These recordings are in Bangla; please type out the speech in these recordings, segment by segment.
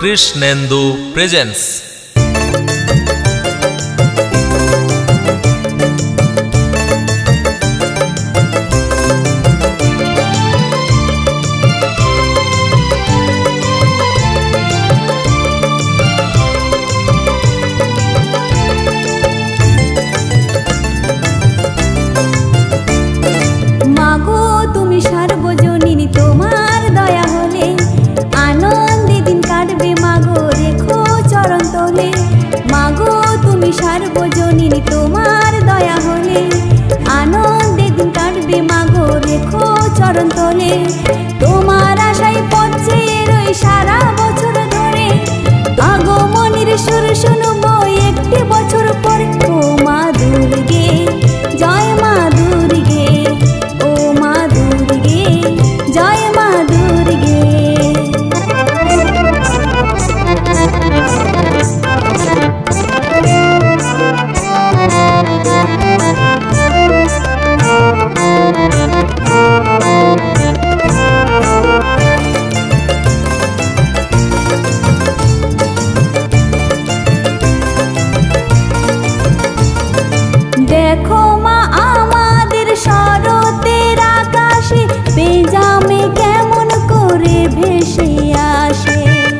কৃষ্ণেন্দু প্রেজেন্স। সার্বজনীন তোমার দয়া হলে আনন্দে দিন কাটবে মাগো রেখো চরণ তলে। তোমার আশায় পথে রই সারা বছর ধরে, আগমনের সুর শুনবো একটি বছর পরে। ও মা দুর্গে জয় মা দুর্গে, ও মা দুর্গে জয় মা দুর্গে। দেখো মা আমাদের শরতের আকাশে পেজামে কেমন করে ভেসে আসে।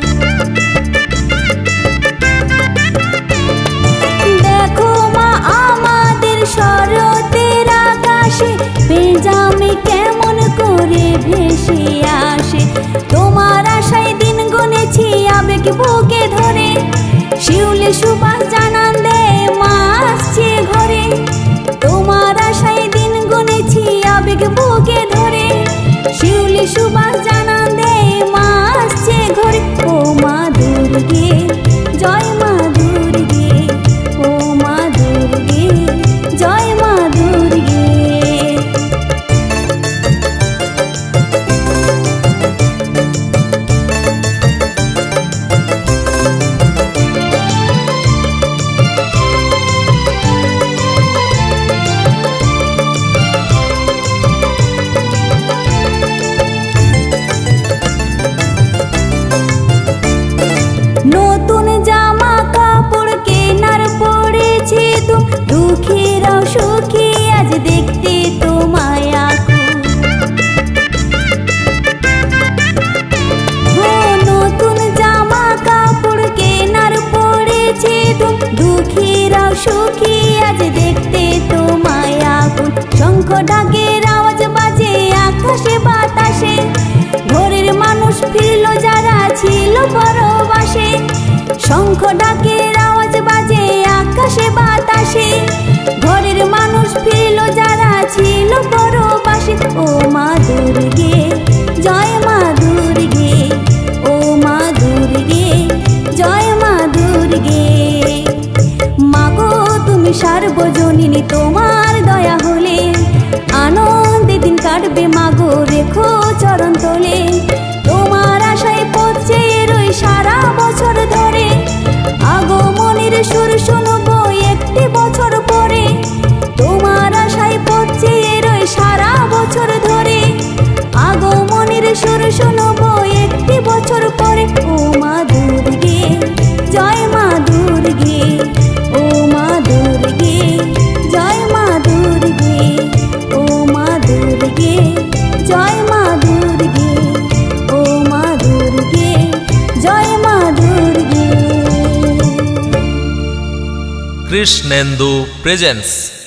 দেখো মা আমাদের শরতের আকাশে পেজামে কেমন করে ভেসে আসে। তোমার আশায় দিন গুনেছি আবেগ বুকে ধরে, শিউলি সুবাস জানান দে মা আসছে ঘরে। তোমার আশায় দিন গুনেছি আবেগ বুকে ধরে, শিউলি সুবাস জানান দে মা আসছে ঘরে। ও মা দুর্গে জয় মা দুর্গে, ও মা দুর্গে জয় মা দুর্গে। নতুন জামা কাপড় কেনার পড়েছে তো দুঃখীরাও সুখী আজ দেখতে তোমায় আকুল। নতুন জামা কাপড় কেনার পড়েছে তো দুঃখীরাও সুখী আজ দেখতে তোমায় আকুল। শঙ্খ ঢাকের আওয়াজ বাজে আকাশে বাতাসে, ঘরের মানুষ ফিরল যারা ছিল পরবাসে। শঙ্খ ঢাকের আওয়াজ বাজে আকাশে বাতাসে, ঘরের মানুষ ফিরল যারা ছিল পরবাসে। ও মা দুর্গে জয় মা দুর্গে, ও মা দুর্গে জয় মা দুর্গে। মাগো তুমি সার্বজনীন তোমার দয়া হলে আনন্দে দিন কাটবে মাগো রেখো চরণ তলে। তোমার আশায় পথে রই সারা বছর ধরে, আগমনের সুর শুনবো একটি বছর পরে। তোমার আশায় পথে রই সারা বছর ধরে, আগমনের সুর শুনবো একটি বছর পরে। ও মা দুর্গে জয় মা দুর্গে, ও মা দুর্গে জয় মা দুর্গে, ও মা দুর্গে জয় মা দুর্গে, ও মা দুর্গে জয় মা দুর্গে। কৃষ্ণেন্দু প্রেজেন্স।